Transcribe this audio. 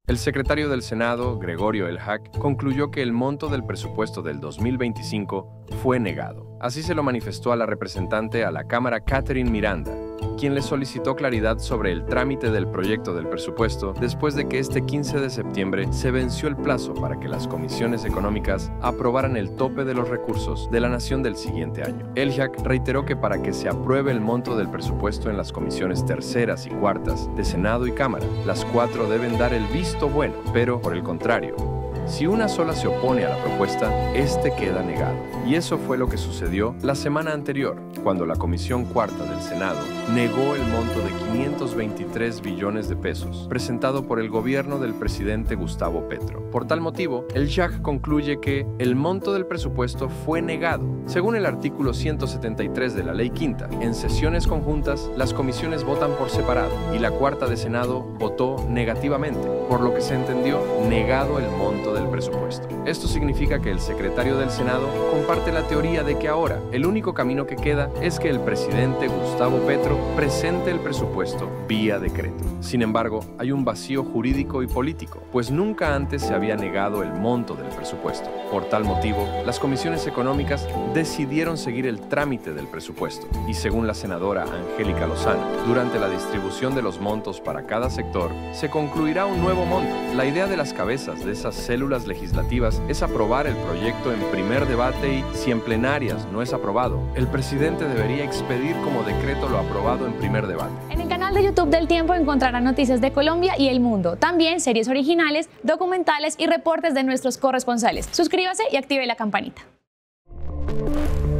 El secretario del Senado, Gregorio Elhac, concluyó que el monto del presupuesto del 2025 fue negado. Así se lo manifestó a la representante a la Cámara, Catherine Miranda, quien le solicitó claridad sobre el trámite del proyecto del presupuesto después de que este 15 de septiembre se venció el plazo para que las comisiones económicas aprobaran el tope de los recursos de la nación del siguiente año. Elhac reiteró que para que se apruebe el monto del presupuesto en las comisiones terceras y cuartas de Senado y Cámara, las cuatro deben dar el visto bueno, pero, por el contrario, si una sola se opone a la propuesta, este queda negado. Y eso fue lo que sucedió la semana anterior, cuando la Comisión Cuarta del Senado negó el monto de 523 billones de pesos, presentado por el gobierno del presidente Gustavo Petro. Por tal motivo, el JAG concluye que el monto del presupuesto fue negado. Según el artículo 173 de la Ley Quinta, en sesiones conjuntas, las comisiones votan por separado y la Cuarta de Senado votó negativamente, por lo que se entendió negado el monto del presupuesto. Esto significa que el secretario del Senado comparte la teoría de que ahora el único camino que queda es que el presidente Gustavo Petro presente el presupuesto vía decreto. Sin embargo, hay un vacío jurídico y político, pues nunca antes se había negado el monto del presupuesto. Por tal motivo, las comisiones económicas decidieron seguir el trámite del presupuesto y, según la senadora Angélica Lozano, durante la distribución de los montos para cada sector, se concluirá un nuevo monto. La idea de las cabezas de esas células legislativas es aprobar el proyecto en primer debate y, si en plenarias no es aprobado, el presidente debería expedir como decreto lo aprobado en primer debate. En el canal de YouTube del Tiempo encontrarán noticias de Colombia y el mundo, también series originales, documentales y reportes de nuestros corresponsales. Suscríbase y active la campanita.